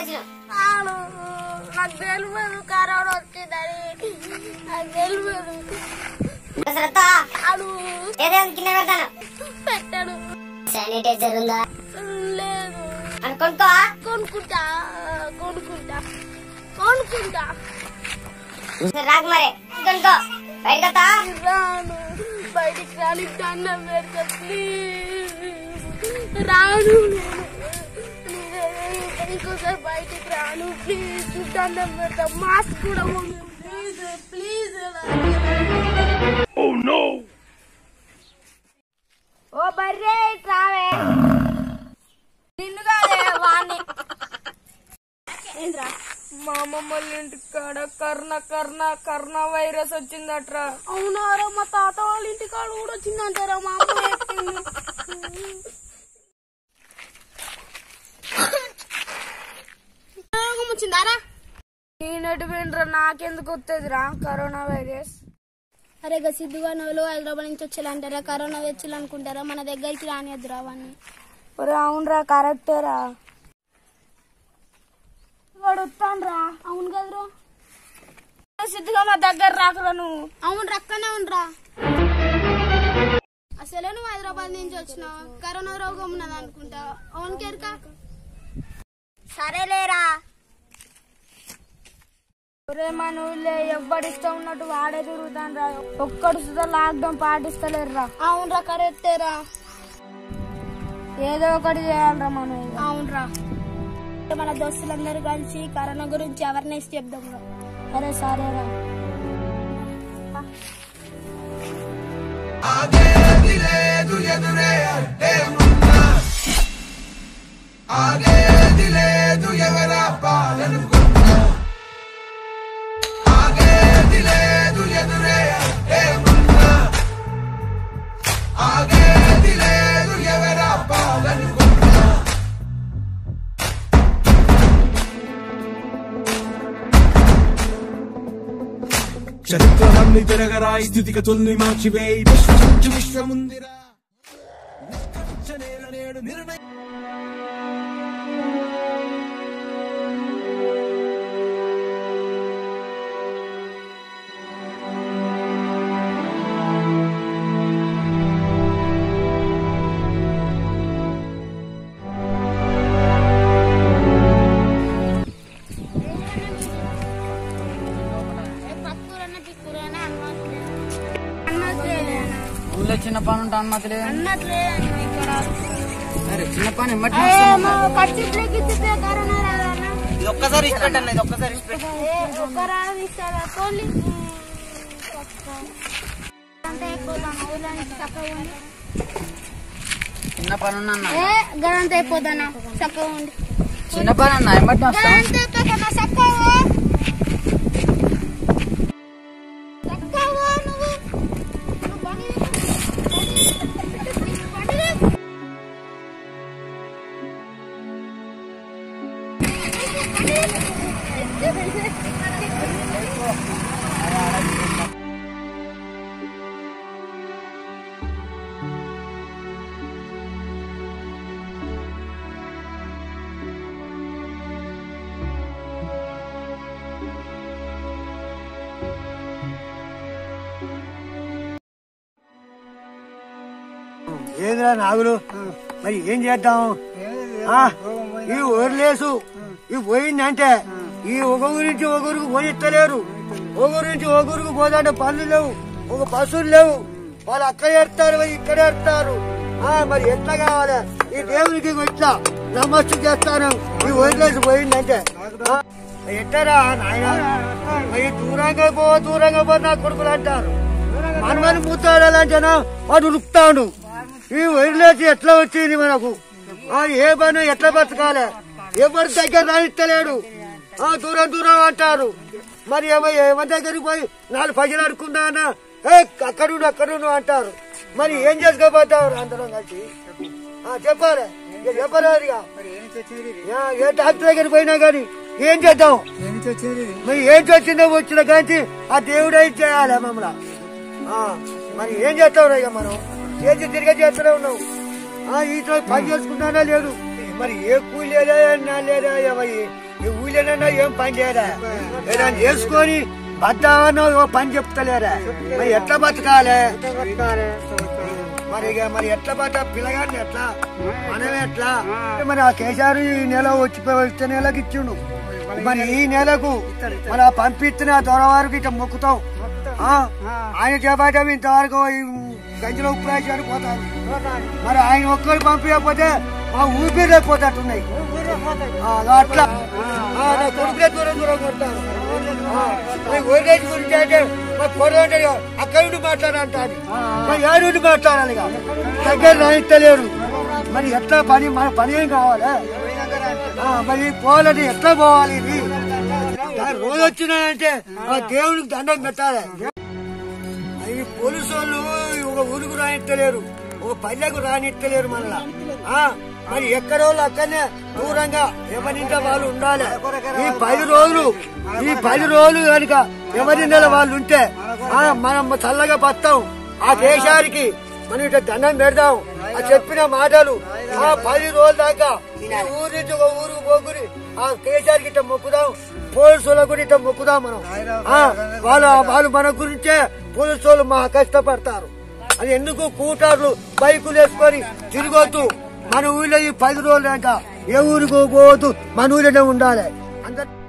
నాకు తెలియదు కరోనా వచ్చిందని నాకు తెలియదు పెట్టాడు శానిటైజర్ ఉందా లేదు అనుకుంటా కొనుక్కుంటా కొనుక్కుంటా కొనుక్కుంటా రాకు మరి కొనుక్కో బయటకు రాను బయటికి రాని దండం పెడతా ప్లీజ్ రాను ఇంకోసారి బయటికి రాను ప్లీజ్ దండం పెడతా మాస్క్ కూడా ప్లీజ్ ప్లీజ్ ఓ బర్రే రావే నిన్ను కాదే వాణ్ణి ఏంద్రా మా అమ్మమ్మ వాళ్ళ ఇంటికి కాడ కరోనా వైరస్ వచ్చిందట్రా. అవునారా మా తాత వాళ్ళ ఇంటి కాడ కూడా వచ్చిందంటారా మా అమ్మ వచ్చిందారా నేనెటు పోయినరా నాకెందుకు వస్తుందిరా కరోనా వైరస్. అరే గా సిద్ధుగా నోళ్ళు హైదరాబాద్ నుంచి వచ్చేయాలంటారా కరోనా తెచ్చులు అనుకుంటారా మన దగ్గరికి రానిద్దురా అవన్నీ. ఒరే అవునరా కరెక్టేరా వాడు వస్తానురా. అవును కదరా సిద్ధుగా మా దగ్గర రాకురా నువ్వు. అవును రక్కనే ఉండరా అసలే నువ్వు హైదరాబాద్ నుంచి వచ్చినావు కరోనా రోగం ఉన్నది అనుకుంటా అవును కేరక సరేలేరా. ఒరే మన ఊళ్ళో ఎవ్వడిస్తా ఉన్నట్టు వాడే తిరుగుతాను రా ఒక్కడు సుధా లాక్డౌన్ పాటిస్తలేరురా. అవునరా కరెక్టేరా ఏదో ఒకటి చేయాలరా మనం. అవునరా మన దోస్తులందరూ కలిసి కరోనా గురించి అవేర్నెస్ చెప్దాం. అరే సరేరా. ఆగేది లేదు ఎదురే అడ్డే ఉన్నా ఆగేది లేదు ఎవరా పాలనుకున్నా ఆగేది లేదు ఎదురే అడ్డే ఉన్నా ఆగేది లేదు ఎవరా పాలనుకున్నా. చరిత్రలన్నీ తిరగరా స్థితిగతుల్ని మార్చివేయి విశ్వముందిరా నేడు నిర్ణయం. చిన్న పని ఉంటా అన్నట్లే ఇక్కడ చిన్న పని ఒక్కసారి ఇష్టపెట్టండి ఒక్కసారి చిన్న పని ఉన్నా గదంతా అయిపోతానా చక్కగా ఉండి చిన్న పని అన్న ఎమ్మటి ఏంద్రా నాగులు మరి ఏం చేద్దాం? ఈ ఓర్లేసు ఈ పోయిందంటే ఈ ఒకరి నుంచి ఒకరికి పోయిస్తలేరు. ఒకరి నుంచి ఒకరికి పోదంటే పనులు లేవు, ఒక బస్సులు లేవు. వాళ్ళు అక్కడ ఎడతారు ఇక్కడ ఎడతారు. మరి ఎట్లా కావాలి? ఈ దేవునికి ఇట్లా నమస్తు చేస్తాను. ఈ ఓర్లేసు పోయిందంటే ఎట్టరా నాయన మరి దూరంగా పో నా కొడుకులు అంటారు. మనమని ముద్దాడాలంటేనా వాడు ఉరుకుతాడు. ఈ వైర్లేసి ఎట్లా వచ్చింది మనకు? ఏ పని ఎట్లా బతకాలి? ఎవరి దగ్గర రాయిస్తలేడు. దూరం దూరం అంటారు. మరి ఎవరి దగ్గరికి పోయి 4 పైసలు అడుక్కున్నా అక్కడుండు అంటారు. మరి ఏం చేసుకోబోతారు అందరం కలిసి? చెప్పాలి చెప్పరాదుగా. ఏ డాక్టర్ దగ్గరికి పోయినా గాని ఏం చేద్దాం? మరి ఏం వచ్చిందో వచ్చిన కానీ ఆ దేవుడే చేయాలి మమ్మల్ని. మరి ఏం చేస్తావు ఇక మనం చేసి తిరిగి చేస్తూనే ఉన్నావు. ఈ పని చేసుకుంటానా లేదు. మరి ఏ కూలి లేదా లేదా ఈ ఊళ్ళోనైనా ఏం పని చేయరా ఏదైనా చేసుకొని బద్దానో ఓ పని చెప్తలేరా మరి ఎట్లా బతకాలే మరి ఎట్లా బత పిల్లగాడిని ఎట్లా మనం ఎట్లా మరి ఆ కేసీఆర్ ఈ నెల వచ్చే నెలకి ఇచ్చిండు మరి ఈ నెలకు మరి పంపిస్తున్న దొరవారికి ఇట్లా మొక్కుతాం ఆయన చేపట్టాం ఇంతవరకు గంజిలో ఉప్పు రాశారు పోతారు మరి ఆయన ఒక్కరు పంపించకపోతే మా ఊపిరి లేకపోతట్టున్నాయి అట్లా కొడుకులే దూరం దూరం కొడతారు ఓల్డేజ్ గురించి అంటే కొడుకుంటే అక్కడి నుండి మాట్లాడాలంటారు మరి ఏడు నుండి మాట్లాడాలి దగ్గర రాయిస్తలేరు మరి ఎట్లా పని మన పని ఏం కావాలి మరి పోవాలని ఎట్లా పోవాలి రోజు వచ్చినాయంటే దేవునికి దండం పెట్టాలి ఈ పోలీసు వాళ్ళు ఒక ఊరుకు రానిస్తలేరు ఒక పల్లెకు రానిస్తలేరు మళ్ళా మరి ఎక్కడోళ్ళు అక్కడనే దూరంగా ఎవరింట వాళ్ళు ఉండాలి ఈ 10 రోజులు కనుక ఎవరి నెల వాళ్ళు ఉంటే మనం చల్లగా బతాం ఆ దేశానికి మనం ఇట్లా దండం పెడదాం ఆ చెప్పిన మాటలు 10 రోజుల దాకా ఊరి నుంచి ఒక ఊరుకు పోకుని ఆ కేసీఆర్కి ఇట్లా మొక్కుదాం పోలీసులకు కూడా ఇట్లా మొక్కుదాం మనం వాళ్ళు మన గురించే పోలీసు వాళ్ళు మా కష్టపడతారు అది ఎందుకు కూటార్లు బైకులు వేసుకొని తిరగొద్దు మన ఊళ్ళో ఈ 10 రోజులు అంట ఏ ఊరికి పోవద్దు మన ఊళ్ళోనే ఉండాలి అందరు